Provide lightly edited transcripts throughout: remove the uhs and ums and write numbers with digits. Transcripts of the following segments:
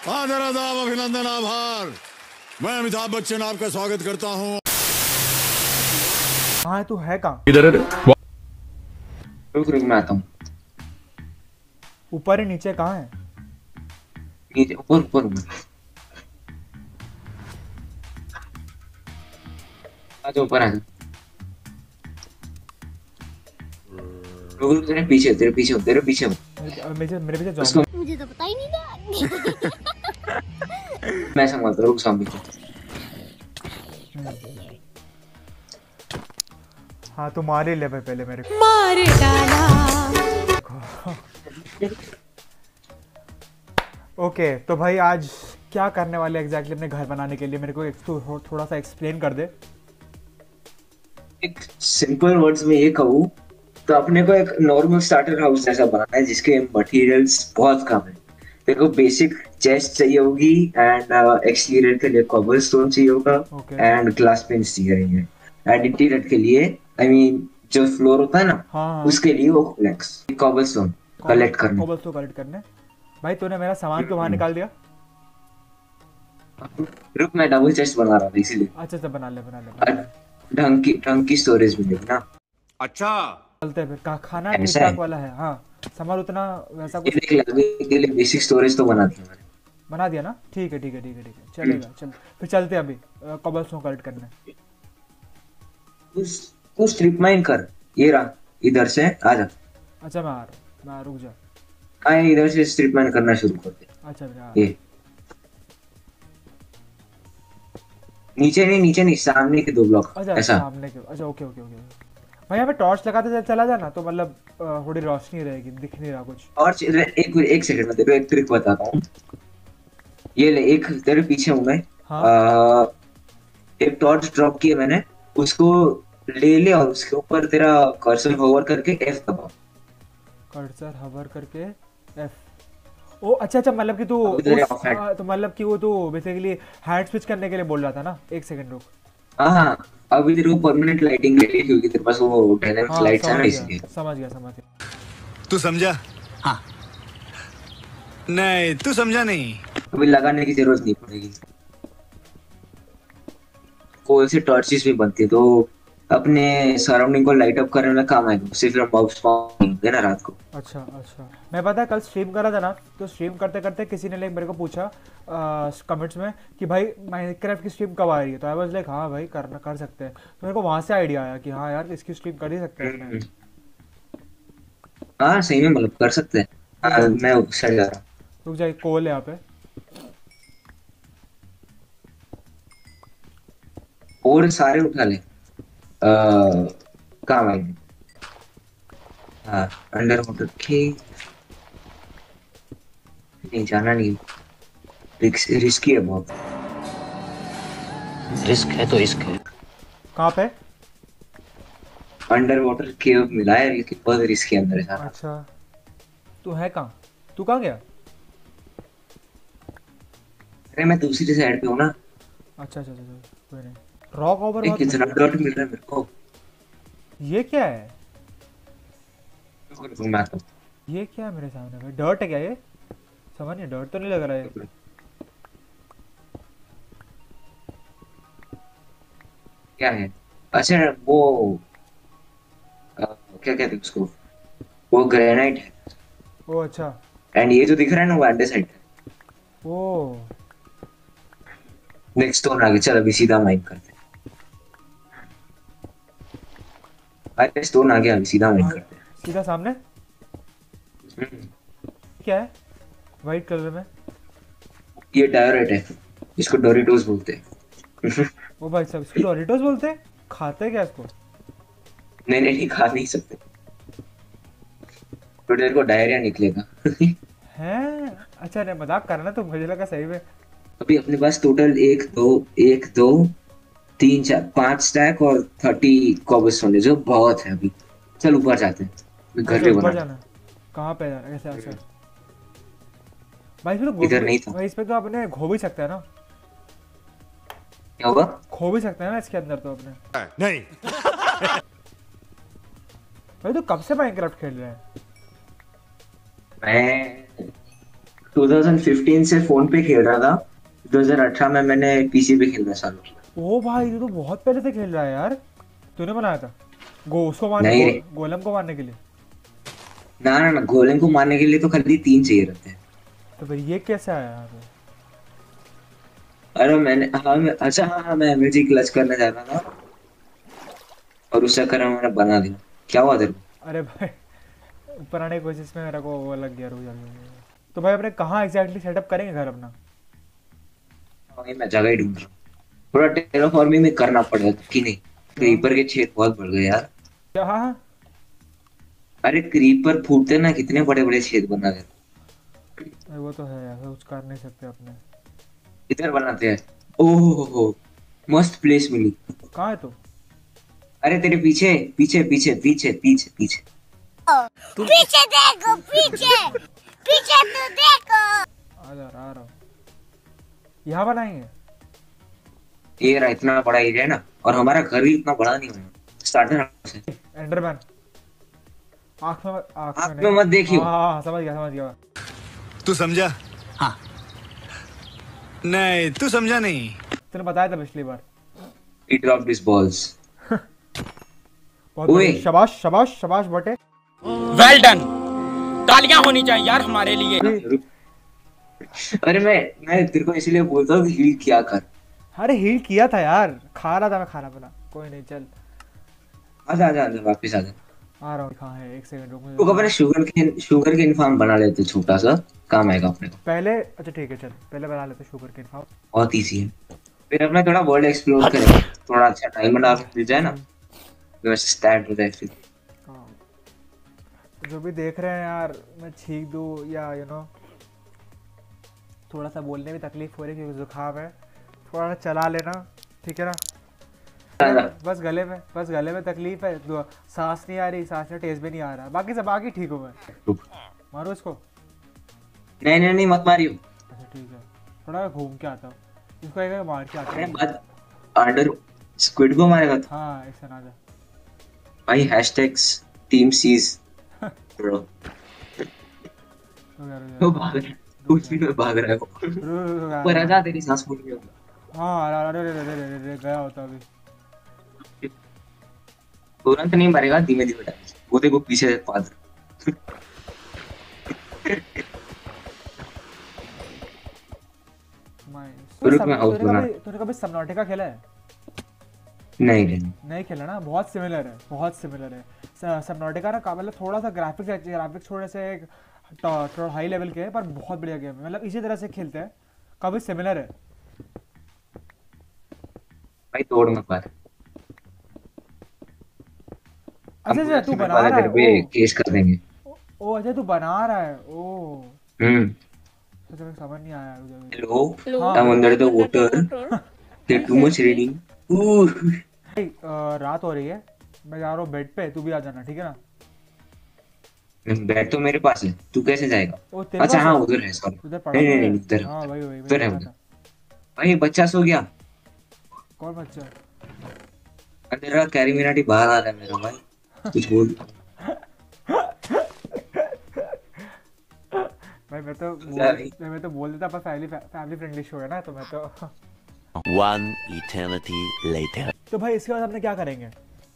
आदर आदाब अभिनंदन आभार। मैं अमिताभ बच्चन आपका स्वागत करता हूँ। हाँ तू है कहाँ? इधर रुक रुक मैं आता हूँ। ऊपर ही नीचे कहाँ है? नीचे ऊपर ऊपर हूँ। आजा ऊपर आजा। रुक रुक तेरे पीछे हूँ, तेरे पीछे हूँ। मेरे पीछे उसको जाओ। मुझे तो पता ही नहीं था। मैं संभालता हूँ, रुक सामने को। हाँ तू मार ही ले भाई पहले मेरे को। मार डाला। ओके तो भाई आज क्या करने वाले एग्जैक्टली अपने घर बनाने के लिए मेरे को थोड़ा सा एक्सप्लेन कर दे। एक सिंपल वर्ड्स में ये कहूँ तो अपने को एक नॉर्मल स्टार्टर हाउस जैसा बनाना है जिसके मटेरियल्स बहुत कम है। तेरे को बेसिक चेस्ट चाहिए होगी एंड एक्सटीरियर के लिए कॉबलस्टोन चाहिए होगा एंड ग्लास पेंट्स चाहिए एंड इंटीरियर के लिए आई मीन जो फ्लोर होता है ना हाँ उसके लिए वो फ्लेक्स कॉबलस्टोन कलेक्ट करना। कॉबलस्टोन कलेक्ट करने। भाई तूने मेरा सामान क्यों बाहर निकाल दिया? रुक मैं डबल चेस्ट बना रहा था इसीलिए। अच्छा अच्छा बना ले। ढंग की स्टोरेज मिलेगी ना। अच्छा चलते हैं फिर। खाना ठीक ऐसा ठाक है। वाला है? हाँ सामान उतना वैसा ये कुछ देख लगे के लिए बेसिक स्टोरेज तो बना दिया मैंने। बना दिया ना? ठीक है चलेगा। चल फिर चलते हैं अभी कॉबलस्टोन कलेक्ट करने। तू स्ट्रिप माइन कर। ये रहा इधर से आजा। अच्छा मैं रुक जा। आए इधर से स्ट्रिप माइन करना शुरू कर दे। अच्छा हाँ। ये नीचे नहीं सामने के 2 ब्लॉक अच्छा ऐसा। सामने के। अच्छा ओके भाई यहाँ पे टॉर्च लगाते चला जाना तो मतलब थोड़ी रोशनी रहेगी, दिख नहीं रहा कुछ। और एक सेकंड में तेरे को एक ट्रिक बताता हूँ। ये ले एक तेरे पीछे हूँ मैं। हाँ। एक टॉर्च ड्रॉप किया मैंने उसको ले और उसके ऊपर तेरा कर्सर होवर करके F दबाओ। कर्सर हवर करके F। ओ अच्छा मतलब कि तू तो मतलब कि वो तो बेसिकली हैंड स्विच करने के लिए बोल रहा था ना? एक सेकंड रुक। हाँ अभी तेरे को परमानेंट लाइटिंग मिलेगी क्योंकि तेरे पास वो डायनामिक लाइट्स है ना इसलिए। समझ गया। तू समझा? हाँ नहीं तू समझा नहीं। अभी लगाने की जरूरत नहीं पड़ेगी। कोल से टॉर्चेस भी बनती है तो अपने सराउंडिंग को लाइट अप करने में काम आएगा। उससे फिर हम बॉक्स पाएंगे ना रात को। अच्छा मैं पता है कल स्ट्रीम कर रहा था ना तो स्ट्रीम करते करते किसी ने मेरे को पूछा कमेंट्स में कि भाई माइनक्राफ्ट की स्ट्रीम कब आ रही है, तो आई वाज लाइक हाँ भाई कर सकते हैं। तो मेरे को वहां से आइडिया आया कि हाँ यार इसकी स्ट्रीम कर ही सकते हैं। हाँ सही में मतलब कर सकते हैं। मैं उस साइड जा रहा हूँ। रुक जाए कोल है यहाँ पे। और सारे उठा ले काम आएंगे। हाँ अंडर वाटर के नहीं जाना नहीं। रिस्की है बहुत। रिस्क है तो रिस्क है। कहाँ पे? अंडर वाटर केव मिला है लेकिन बहुत रिस्की अंदर है। अच्छा तू है कहाँ? तू कहाँ गया? अरे मैं दूसरी साइड पे हूँ ना। अच्छा कोई नहीं। रॉक ओवर एक कितना डॉट मिल रहा है मेरे को। ये क्या है? मैं आता हूँ। ये क्या है मेरे सामने भाई? डर्ट है क्या ये? समझ नहीं, डर्ट तो नहीं लग रहा है। क्या है? अच्छा वो क्या कहते हैं उसको, वो ग्रेनाइट है। ओ अच्छा। एंड ये जो दिख रहा है ना वो एंडेसाइट है। ओ नेक्स्ट स्टोन आगे चल अभी सीधा माइन करते हैं। अरे स्टोन आ गया अभी सीधा माइन करते हैं। सीधा सामने क्या है वाइट कलर में? ये डायोरेट है, इसको डोरिटोस बोलते हैं। ओ भाई साहब इसको डोरिटोस बोलते हैं? खाते हैं क्या इसको? नहीं खा नहीं सकते तो तेरे को डायरिया निकलेगा। हैं? अच्छा नहीं मजाक करना तो मुझे लगा सही में। अभी अपने पास टोटल 1 2 3 4 5 स्टैक और 30 कॉबलस्टोन है जो बहुत है। अभी चल ऊपर जाते हैं। घर पे ऊपर बना जाना? कहाँ पे जाना? ऐसे अच्छा भाई इसमें तो इधर नहीं था। भाई इसमें तो अपने खो भी सकते हैं ना? क्या होगा? खो भी सकते हैं ना इसके अंदर तो अपने? नहीं भाई तो कब से माइनक्राफ्ट खेल रहे हैं? मैं 2015 से फोन पे खेल रहा था, 2018 में मैंने पीसी पे खेलना चालू किया। ओ भाई तू तो बहुत पहले से खेल रहा है यार। तूने बनाया था उसको मारने नहीं रे, गोलम को मारने के लिए? ना ना ना, गोलेम को मारने के लिए तो खाली 3 चाहिए रहते हैं। तो फिर ये कैसे आया यहाँ पे? अरे मैंने अच्छा हाँ, मैं एमएलजी क्लच करने जा रहा था और उस चक्कर में मैंने बना दिया। क्या हुआ तेरे को? अरे भाई ऊपर आने की कोशिश में मेरा को वो लग गया, रुक जा। तो भाई अपने कहाँ एग्जैक्टली सेटअप करेंगे घर अपना? वही मैं जगह ही ढूंढ रहा हूँ। थोड़ा टेराफॉर्मिंग में करना पड़ेगा कि नहीं, क्रीपर के छेद बहुत बढ़ गए यार। क्या? हाँ हाँ। अरे क्रीपर फूटते ना कितने बड़े बड़े छेद बना गए। अरे वो तो है यार, कुछ कर नहीं सकते अपने। इधर बनाते हैं। ओह हो, मस्त प्लेस मिली। कहाँ है तू? अरे तेरे पीछे पीछे पीछे पीछे पीछे पीछे। पीछे देखो, पीछे पीछे तो देखो। आ रहा हूँ। यहाँ बनाएंगे? ये रहा, इतना बड़ा एरिया है ना, और हमारा घर भी इतना बड़ा नहीं है। स्टार्टर हाउस है। एंडरमैन आँख में में मत देखियो। हाँ समझ गया। तू समझा? हाँ। नहीं, तू समझा नहीं। तूने बताया था पिछली बार। He dropped his balls. बहुत ओए। बढ़िया। शाबाश शाबाश शाबाश बेटे। वेल डन, तालियां होनी चाहिए यार हमारे लिए। अरे मैं तेरे को इसलिए बोलता हूँ हील किया कर। अरे हील किया था यार, खा रहा था मैं खाना पीना। कोई नहीं चल आजा आजा आजा, वापिस आजा। आ रहा हूँ। कहाँ है? एक सेकंड रुक तो मुझे। अपने शुगर केन फार्म बना लेते, छोटा सा काम आएगा अपने को। पहले अच्छा ठीक है चल, पहले बना लेते शुगर केन फार्म। बहुत इजी है। फिर अपना थोड़ा वर्ल्ड एक्सप्लोर करेंगे, थोड़ा अच्छा डायमंड आर्मर मिल जाए ना, तो वैसे स्टैट हो जाए फिर। हाँ। जो भी देख रहे हैं यार, मैं छींक दूँ या थोड़ा सा बोलने में तकलीफ हो रही है क्योंकि जुकाम है। थोड़ा चला लेना, ठीक है ना? बस गले में तकलीफ है, सांस नहीं आ रही, सांस में टेस्ट भी नहीं आ रहा, बाकी ठीक हूँ मैं। मारो इसको। नहीं नहीं नहीं, मत मारियो। अच्छा ठीक है, थोड़ा घूम के आता हूँ इसको, एक मार के आता अरे हूँ। मत, अंडर स्क्विड को मारेगा तो हाँ एक ना जा। भाई हैशटैग्स टीम सीज ब्रो। वो भाग रहा है, कुछ भी में भाग रहा है वो। पर आजा, तेरी सांस फूल गई। हाँ अरे गया होता अभी। तुरंत नहीं मरेगा, धीमे धीमे डाल। वो देखो पीछे से पाद। रुक, मैं हाउस बना। तूने कभी सबनॉटिका खेला है? नहीं नहीं खेला ना, बहुत सिमिलर है सबनॉटिका ना। मतलब थोड़ा सा ग्राफिक्स थोड़े से थोड़ा हाई लेवल के है, पर बहुत बढ़िया गेम है। मतलब इसी तरह से खेलते हैं, काफी सिमिलर है भाई, तोड़ मत मार। अच्छा तू बना रहा है? केस कर देंगे। ओ अच्छा तू बना रहा है। ओ तो समझ नहीं आया मुझे। हेलो, हाँ। I'm under the water. There's too much raining. भाई रात हो रही है, मैं जा रहा हूँ बेड पे, तू भी आ जाना, ठीक है ना? बैग तो मेरे पास है, तू कैसे जाएगा? ओ तेरे अच्छा पास हाँ, है? उधर है, सॉरी। उधर पड़ा नहीं तो नहीं है। नहीं, उधर है, हाँ वही उधर है मैंने उधर। कहा भाई बच्चा सो गया। था। कौन बच्चा? अंधेरा कैरी मिनाटी बाहर आ रहा है मेरा भाई, कुछ बोल। भाई मैं तो बोल देता, पर फैमिली फ्रेंडली शो है ना, तो मैं तो One eternity later. तो भाई इसके बाद अपने क्या करेंगे?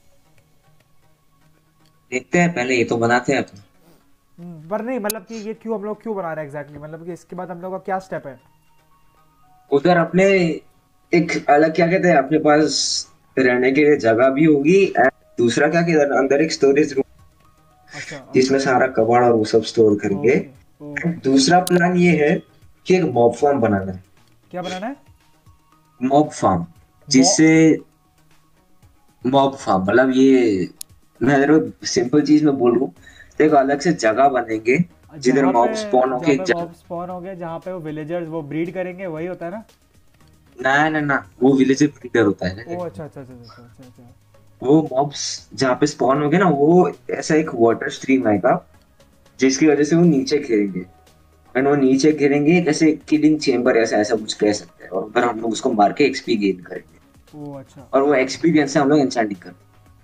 देखते हैं, पहले ये तो बनाते हैं अपन। पर नहीं मतलब कि ये हम लोग क्यों बना रहे हैं एग्जैक्टली, मतलब कि इसके बाद हम लोग का क्या स्टेप है? उधर अपने एक अलग, क्या कहते हैं, अपने पास रहने के लिए जगह भी होगी, एंड दूसरा क्या कहते हैं, अंदर एक स्टोरेज रूम अच्छा जिसमें सारा कबाड़ और वो सब स्टोर करेंगे। ओके। दूसरा प्लान ये है कि एक मॉब फार्म बनाना है। क्या बनाना है? मॉब फार्म, जिससे मॉब फार्म मतलब ये, मैं अगर सिंपल चीज में बोलूं तो एक अलग से जगह बनेंगे जिधर मॉब स्पॉन होके मॉब स्पॉन हो गया, जहाँ पे वो विलेजर्स वो ब्रीड करेंगे, वही होता है ना? ना, वो विलेज ब्रीडर होता है ना। ओ अच्छा। वो मॉब्स जहाँ पे स्पॉन हो गए ना, वो ऐसा एक वाटर स्ट्रीम आएगा जिसकी वजह से वो नीचे गिरेंगे, एंड वो नीचे गिरेंगे जैसे किलिंग चेम्बर, ऐसा कुछ कह सकते हैं, और फिर हम लोग उसको मार के एक्सपी गेन करेंगे। ओ अच्छा। और वो एक्सपीरियंस से हम लोग एन्चेंटिंग करेंगे।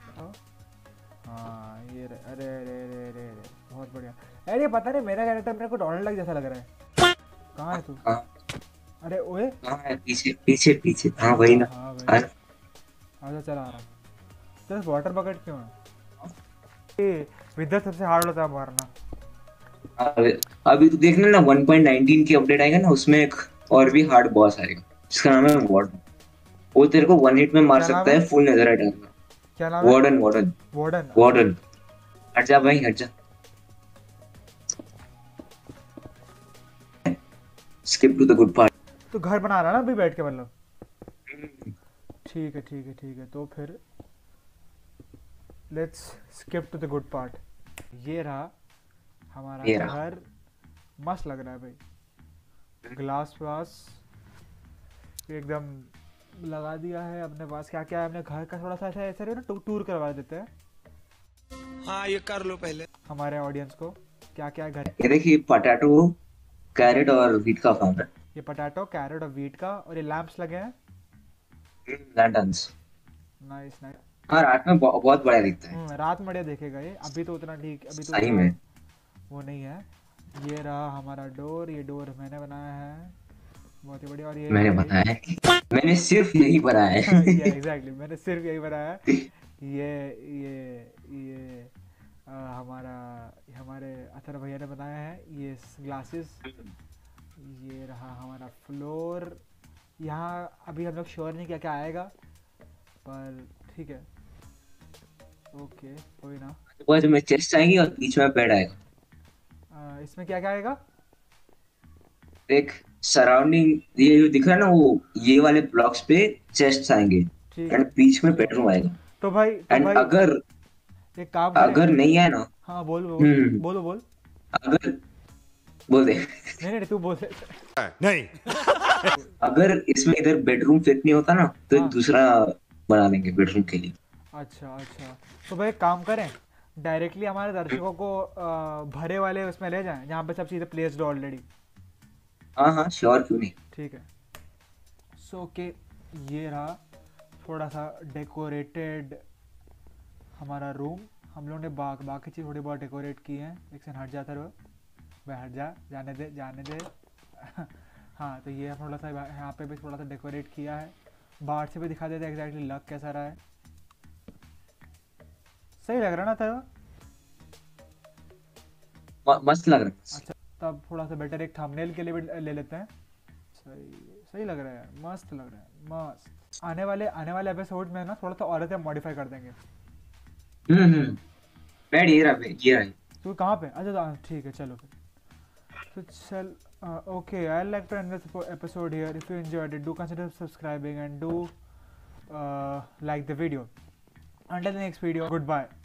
हाँ ये अरे बहुत बढ़िया। अरे पता नहीं, मेरा कैरेक्टर मेरे को डोनाल्ड डक जैसा लग रहा है। कहाँ है तू? हाँ अरे ओए हाँ है, पीछे पीछे पीछे, हाँ वही ना। हाँ भाई अरे, आजा चला आ रहा हूँ। तो वाटर बकेट क्यों है? ये विद्या सबसे हार्ड होता है मारना। अभी तो देखना ना 1.19 की अपडेट आएगा ना, उसमें एक और भी हार्ड बॉस आएगा जिसका नाम है वार्डन। वो तेरे को 1 हिट में मार क्या नाम सकता है? है फुल नेदरराइट आर्मर। क्या नाम है? Warden warden warden. वार्डन। हट जा भाई हट जा। Skip to the good part. तो घर बना रहा है ना अभी बैठ के मतलब? ठीक है ठीक है ठीक है, तो फिर let's skip to the good part. ये रहा हमारा ये रहा। घर। मस्त लग रहा है भाई। ग्लास वास एकदम लगा दिया है अपने पास। क्या क्या है अपने घर का थोड़ा सा ऐसा ऐसा ना टूर करवा देते हैं। हाँ ये कर लो पहले हमारे ऑडियंस को क्या क्या है घर। ये देखिए पोटैटो, कैरेट और व्हीट का फार्म है। ये पोटैटो, कैरेट और व्हीट का, और ये लैंप्स लगे हैं। लैंटर्न्स। Nice nice. हाँ रात में बहुत बड़ा दिखता है। रात में बढ़िया देखेगा ये। अभी तो उतना ठीक, अभी तो सही उतना में। वो नहीं है। ये रहा हमारा डोर। ये डोर मैंने बनाया है, बहुत ही बढ़िया। और ये मैंने बताया है, मैंने सिर्फ यही बनाया है। ये एग्जैक्टली मैंने सिर्फ यही बनाया है। ये हमारा हमारे अथर भैया ने बनाया है ये ग्लासेस। ये रहा हमारा फ्लोर। यहाँ अभी हम लोग श्योर नहीं क्या क्या आएगा, पर ठीक है ओके कोई ना। बाद में चेस्ट आएगी और बीच में बेड आएगा। इसमें क्या क्या आएगा? एक सराउंडिंग ये जो दिख रहा है ना, वो ये वाले ब्लॉक्स पे चेस्ट आएंगे ठीक एंड है। बीच में बेडरूम आएगा। तो भाई एंड अगर एक काम करें। अगर नहीं है ना, हाँ बोल बोल बोल बोल। अगर बोल दे, नहीं नहीं तू बोल। नहीं। अगर इसमें इधर बेडरूम फिट नहीं होता ना, तो हाँ। एक दूसरा बना देंगे बेडरूम के लिए। अच्छा अच्छा, तो भाई एक काम करें, डायरेक्टली हमारे दर्शकों को भरे वाले उसमें ले जाएं जहाँ पे सब चीज़ें प्लेस्ड ऑलरेडी। हाँ हाँ श्योर, क्यों नहीं। ठीक है। सो के ये रहा थोड़ा सा डेकोरेटेड हमारा रूम। हम लोगों ने बाकी चीज़ थोड़ी बहुत डेकोरेट की हैं। एक सेकंड हट जाता रहो भाई, हट जा, जाने दे जाने दे। हाँ तो ये थोड़ा सा यहाँ पे भी थोड़ा सा डेकोरेट किया है। बाहर से भी दिखा देते एग्जैक्टली लग कैसा रहा है। सही लग रहा ना था? मस्त लग रहा है। अच्छा तब थोड़ा सा बेटर एक थंबनेल के लिए भी ले लेते हैं। सही सही लग रहा है, मस्त लग रहा है, मस्त। आने वाले एपिसोड में ना थोड़ा सा और मॉडिफाई कर देंगे। बेड ये रहा, ये रहा। तो कहाँ पे? अच्छा ठीक है चलो फिर। तो चल okay, I'd like to end this episode here. If you enjoyed it, do consider subscribing and do like the video. Until the next video, goodbye.